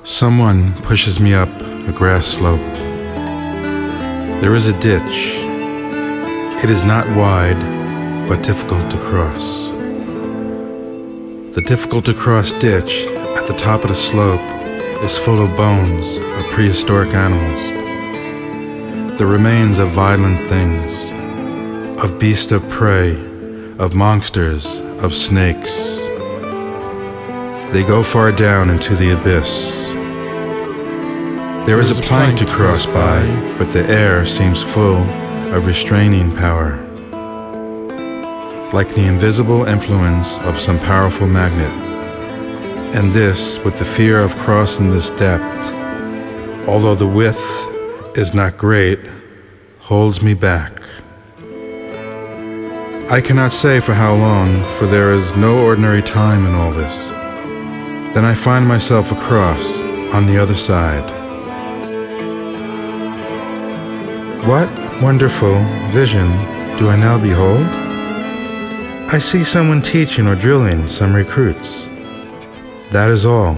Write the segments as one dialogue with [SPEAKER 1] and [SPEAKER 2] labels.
[SPEAKER 1] Someone pushes me up a grass slope. There is a ditch. It is not wide, but difficult to cross. The difficult to cross ditch at the top of the slope is full of bones of prehistoric animals, the remains of violent things, of beasts of prey, of monsters, of snakes. They go far down into the abyss. There is a plank to cross by, but the air seems full of restraining power, like the invisible influence of some powerful magnet. And this, with the fear of crossing this depth, although the width is not great, holds me back. I cannot say for how long, for there is no ordinary time in all this. Then I find myself across on the other side. What wonderful vision do I now behold? I see someone teaching or drilling some recruits. That is all.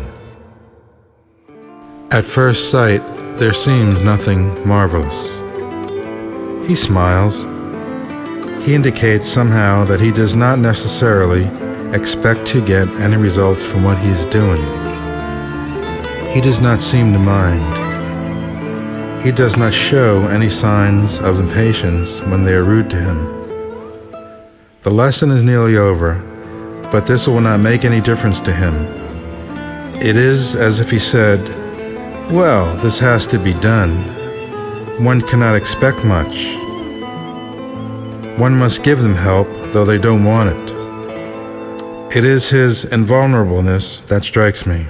[SPEAKER 1] At first sight, there seems nothing marvelous. He smiles. He indicates somehow that he does not necessarily expect to get any results from what he is doing. He does not seem to mind. He does not show any signs of impatience when they are rude to him. The lesson is nearly over, but this will not make any difference to him. It is as if he said, "Well, this has to be done. One cannot expect much. One must give them help, though they don't want it." It is his invulnerableness that strikes me.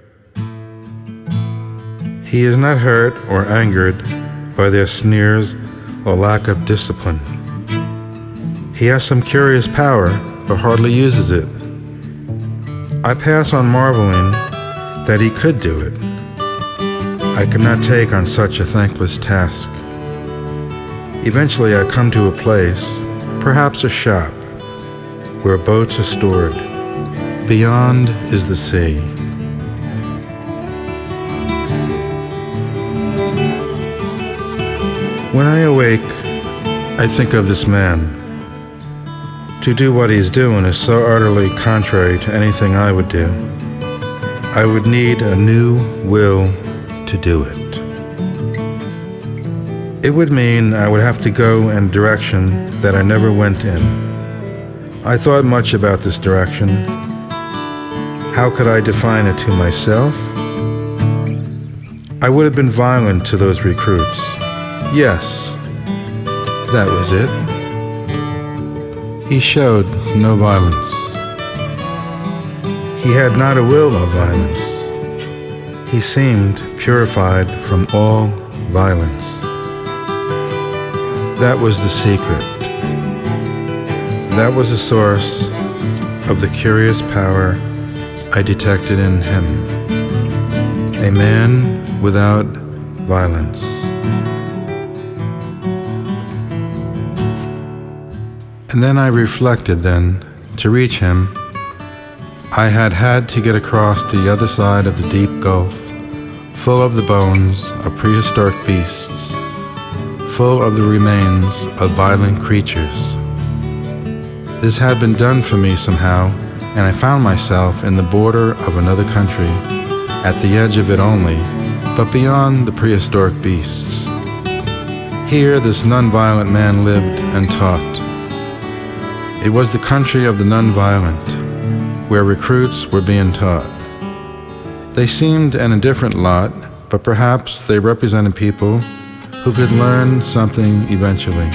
[SPEAKER 1] He is not hurt or angered by their sneers or lack of discipline. He has some curious power, but hardly uses it. I pass on marveling that he could do it. I could not take on such a thankless task. Eventually I come to a place, perhaps a shop, where boats are stored. Beyond is the sea. When I awake, I think of this man. To do what he's doing is so utterly contrary to anything I would do. I would need a new will to do it. It would mean I would have to go in a direction that I never went in. I thought much about this direction. How could I define it to myself? I would have been violent to those recruits. Yes, that was it. He showed no violence. He had not a will of violence. He seemed purified from all violence. That was the secret. That was the source of the curious power I detected in him. A man without violence. And then I reflected then, to reach him, I had to get across to the other side of the deep gulf, full of the bones of prehistoric beasts, full of the remains of violent creatures. This had been done for me somehow, and I found myself in the border of another country, at the edge of it only, but beyond the prehistoric beasts. Here this non-violent man lived and taught. It was the country of the non-violent, where recruits were being taught. They seemed an indifferent lot, but perhaps they represented people who could learn something eventually.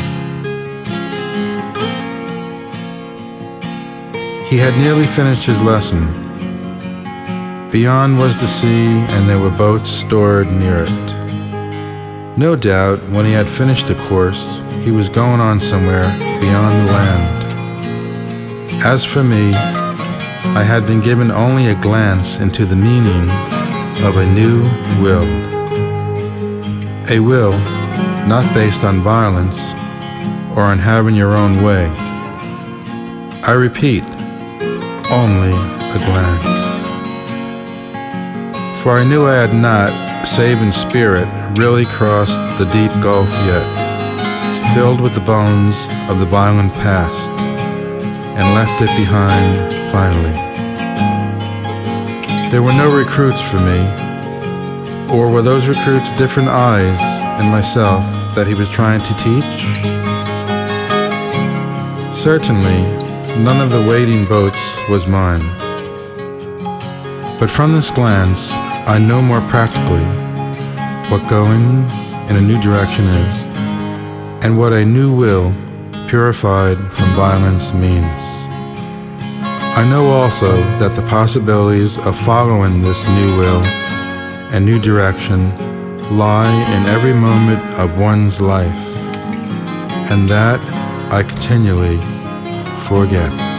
[SPEAKER 1] He had nearly finished his lesson. Beyond was the sea, and there were boats stored near it. No doubt, when he had finished the course, he was going on somewhere beyond the land. As for me, I had been given only a glance into the meaning of a new will. A will not based on violence or on having your own way. I repeat, only a glance. For I knew I had not, save in spirit, really crossed the deep gulf yet, filled with the bones of the violent past, and left it behind finally. There were no recruits for me, or were those recruits different eyes in myself that he was trying to teach? Certainly, none of the waiting boats was mine. But from this glance, I know more practically what going in a new direction is, and what a new will, purified from violence, means. I know also that the possibilities of following this new will and new direction lie in every moment of one's life, and that I continually forget.